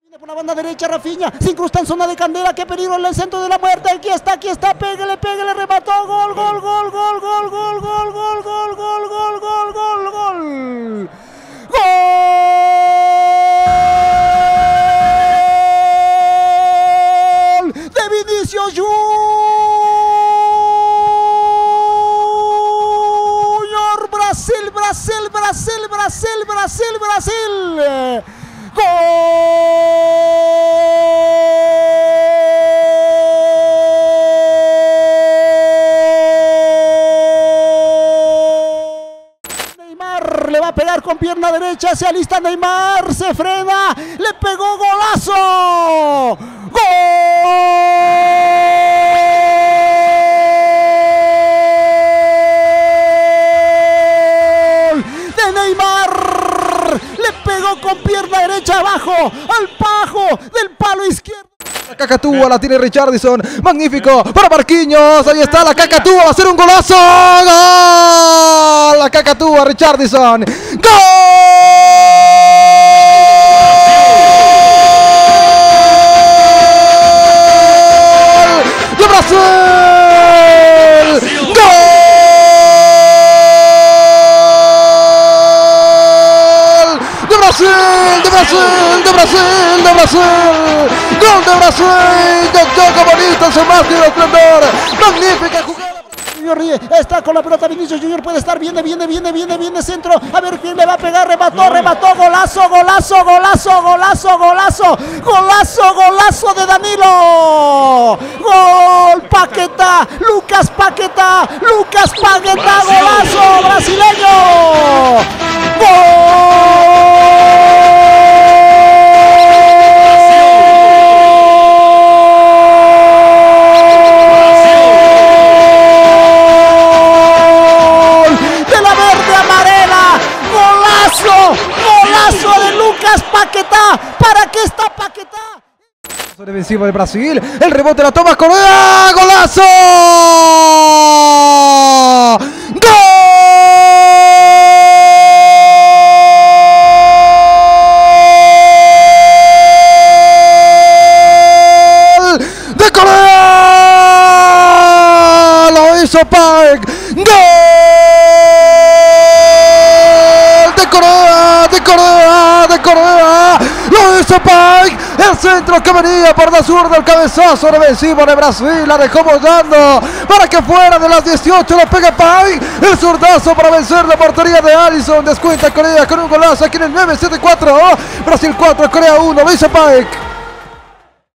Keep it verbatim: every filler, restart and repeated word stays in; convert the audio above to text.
Por la banda derecha, Rafinha se incrusta en zona de Candela. Qué peligro en el centro de la muerte. Aquí está, aquí está. Pégale, pégale, remató. Gol, gol, gol, gol, gol, gol, gol, gol, gol, gol, gol, gol, gol, gol. ¡Gol! De Vinicius Junior. Brasil, Brasil, Brasil, Brasil, Brasil, Brasil. ¡Gol! Neymar le va a pegar con pierna derecha, se alista Neymar, se frena, le pegó, golazo. ¡Gol! De Neymar, le pegó con pierna derecha abajo, al pajo del palo izquierdo. La cacatúa la tiene Richarlison, magnífico para Marquinhos, ahí está la cacatúa, va a hacer un golazo, gol, la cacatúa Richarlison, gol de Brasil, gol de Brasil, de Brasil, de Brasil, de Brasil. Gol de Brasil, que toca bonito, Sebastián Esplendor, magnífica jugada. Junior está con la pelota, Vinicius Junior puede estar, viene, viene, viene, viene, viene centro, a ver quién le va a pegar, remató, remató, golazo, golazo, golazo, golazo, golazo, golazo, golazo de Danilo, gol, Paquetá, Lucas Paquetá, Lucas Paquetá, golazo brasileño, gol. Golazo de Lucas Paquetá. ¿Para qué está Paquetá? Defensivo de Brasil, el rebote la toma Correa, golazo. Gol de Correa, lo hizo Park. Gol de Correa, de Correa, de Correa, lo hizo Pike, el centro que venía por la zurda, el cabezazo defensivo de Brasil, la dejó volando para que fuera de las dieciocho, lo pega Pike, el zurdazo para vencer la portería de Alisson, descuenta Corea con un golazo aquí en el nueve siete cuatro, Brasil cuatro, Corea uno, lo hizo Pike.